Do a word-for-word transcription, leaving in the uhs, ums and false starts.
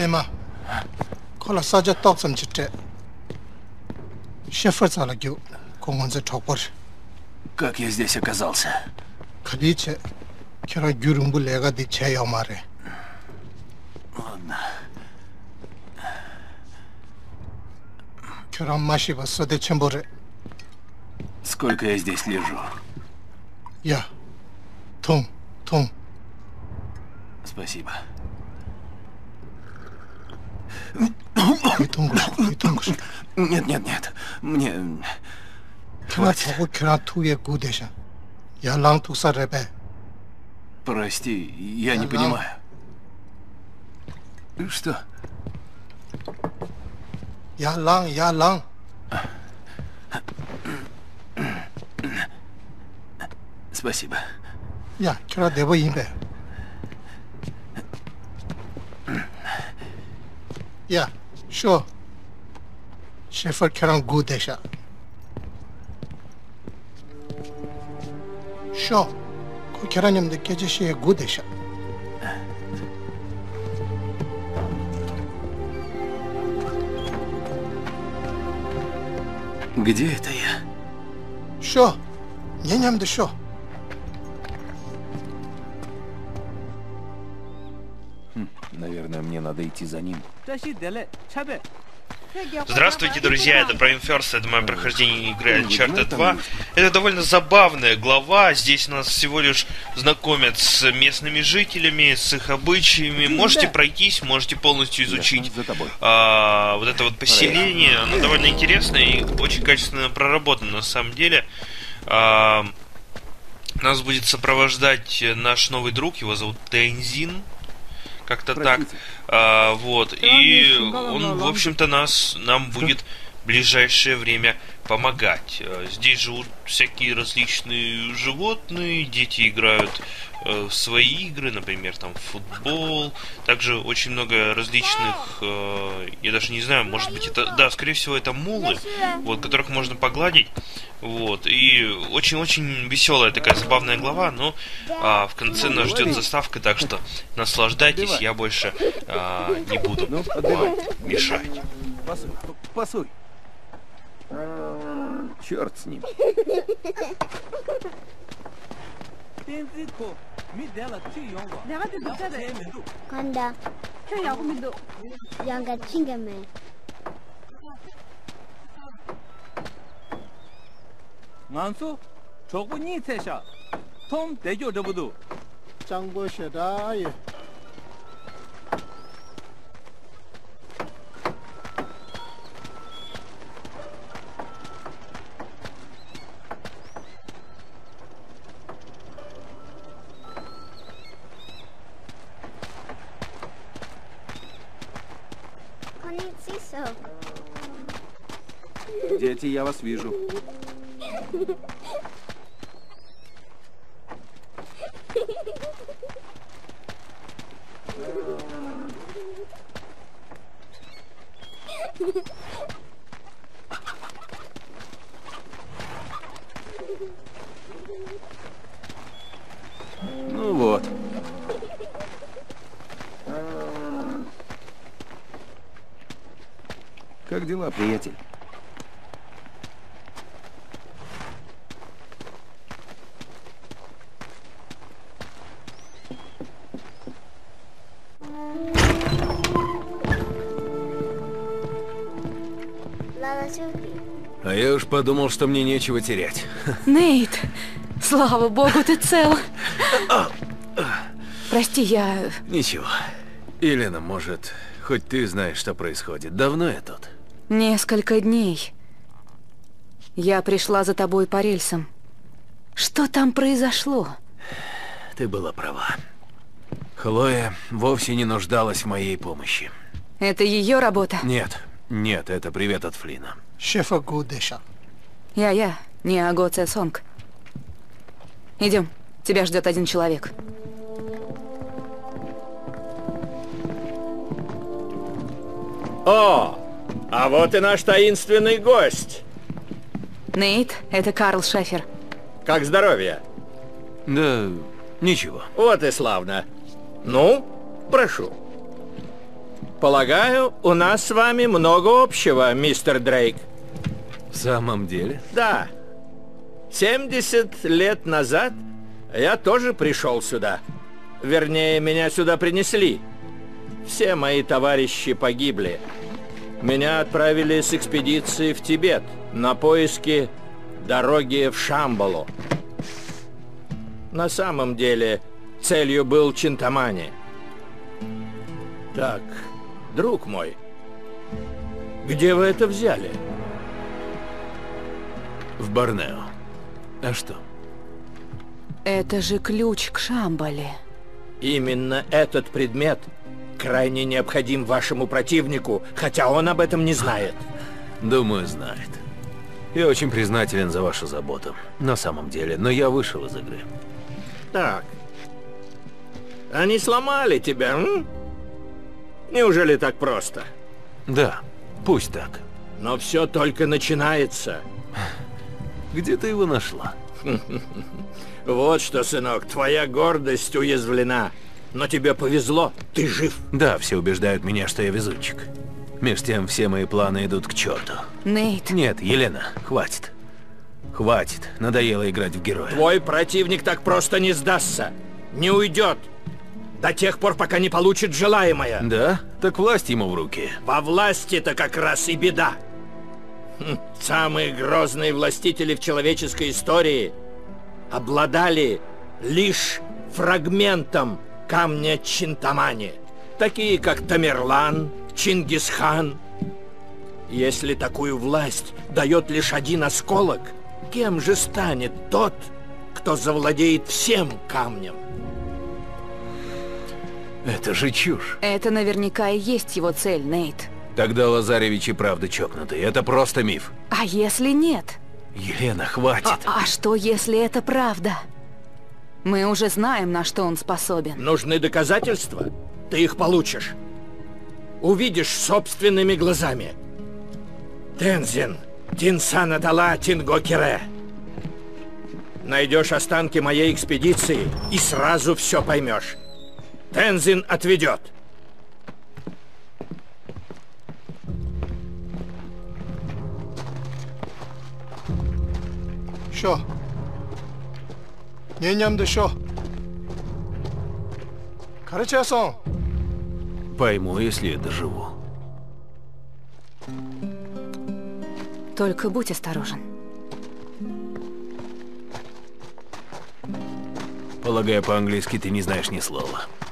Nema. Kola saja talk some chit. Шеферца лагю, команзе чопор. Как я здесь оказался? Каличе, кера гюрумбу лега ди чая маре. Ладно. Кера маши васоде чемборе. Сколько я здесь лежу? Я. Том, Том. Спасибо. Нет, нет, нет. Мне... Хватит. Прости, я не понимаю. Что? Я лан, я лан. Спасибо. Я, кера дево имбе. Я, шо. Шефер керан гудеша. Шо. Ко керанем де кечеше гудеша. Где это я? Шо. Неням де шо. Наверное, мне надо идти за ним. Здравствуйте, друзья, это Prime First, это мое прохождение игры Uncharted два. Это довольно забавная глава, здесь нас всего лишь знакомят с местными жителями, с их обычаями. Можете пройтись, можете полностью изучить а, вот это вот поселение. Оно довольно интересное и очень качественно проработано на самом деле. А, нас будет сопровождать наш новый друг, его зовут Тензин. Как-то так, а, вот, и он, в общем-то, нас, нам будет в ближайшее время помогать. Здесь живут всякие различные животные, дети играют э, в свои игры, например, там, в футбол. Также очень много различных, э, я даже не знаю, может быть, это, да, скорее всего, это мулы, вот, которых можно погладить. Вот, и очень-очень веселая такая забавная глава, но а, в конце нас ждет заставка, так что наслаждайтесь, я больше а, не буду вам мешать. Пасуй. Черт с ним. Kanda. Yanga chingame. Nansu, chogu ni tesha. Tom dejo dabudu. Changbo shedaye. Дети, я вас вижу. Ну вот. Как дела, приятель? А я уж подумал, что мне нечего терять. Нейт, слава богу, ты цел. Прости, я... Ничего. Елена, может, хоть ты знаешь, что происходит. Давно я тут? Несколько дней. Я пришла за тобой по рельсам. Что там произошло? Ты была права. Хлоя вовсе не нуждалась в моей помощи. Это ее работа? Нет, нет, это привет от Флина. Шефа Гудеша. Я-я, не Агоция Сонг. Идем, тебя ждет один человек. О, а вот и наш таинственный гость. Нейт, это Карл Шефер. Как здоровье? Да, ничего. Вот и славно. Ну, прошу. Полагаю, у нас с вами много общего, мистер Дрейк. В самом деле? Да. семьдесят лет назад я тоже пришел сюда. Вернее, меня сюда принесли. Все мои товарищи погибли. Меня отправили с экспедиции в Тибет на поиски дороги в Шамбалу. На самом деле, целью был Чинтамани. Так, друг мой, где вы это взяли? В Борнео. А что? Это же ключ к Шамбале. Именно этот предмет крайне необходим вашему противнику, хотя он об этом не знает. Думаю, знает. Я очень признателен за вашу заботу. На самом деле, но я вышел из игры. Так. Они сломали тебя, м? Неужели так просто? Да, пусть так. Но все только начинается. Где ты его нашла? Вот что, сынок, твоя гордость уязвлена. Но тебе повезло, ты жив. Да, все убеждают меня, что я везунчик. Меж тем, все мои планы идут к черту. Нейт. Нет, Елена, хватит. Хватит, надоело играть в героя. Твой противник так просто не сдастся. Не уйдет. До тех пор, пока не получит желаемое. Да? Так власть ему в руки. Во власти-то как раз и беда. Хм, самые грозные властители в человеческой истории обладали лишь фрагментом камня Чинтамани. Такие, как Тамерлан, Чингисхан. Если такую власть дает лишь один осколок, кем же станет тот, кто завладеет всем камнем? Это же чушь. Это наверняка и есть его цель, Нейт. Тогда Лазаревич и правда чокнутый. Это просто миф. А если нет? Елена, хватит. А, а что, если это правда? Мы уже знаем, на что он способен. Нужны доказательства? Ты их получишь. Увидишь собственными глазами. Тензин, Тинсана дала Тингокере. Найдешь останки моей экспедиции и сразу все поймешь. Тензин отведет. Що? Ненямда що? 가르쳐서 Пойму, если я доживу. Только будь осторожен. Полагаю, по-английски ты не знаешь ни слова.